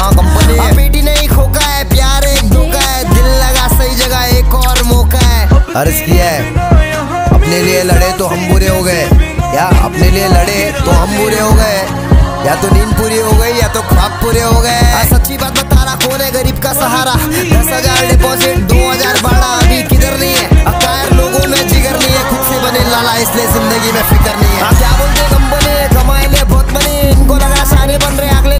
हाँ कंपनी है। बेटी नहीं खोका है, प्यार एक धोखा है, दिल लगा सही जगह एक और मौका है। अर्ज किया है अपने लिए लड़े तो हम बुरे हो गए, या अपने लिए लड़े तो हम बुरे हो गए, या तो नींद पूरी हो गई या तो ख्वाब पूरे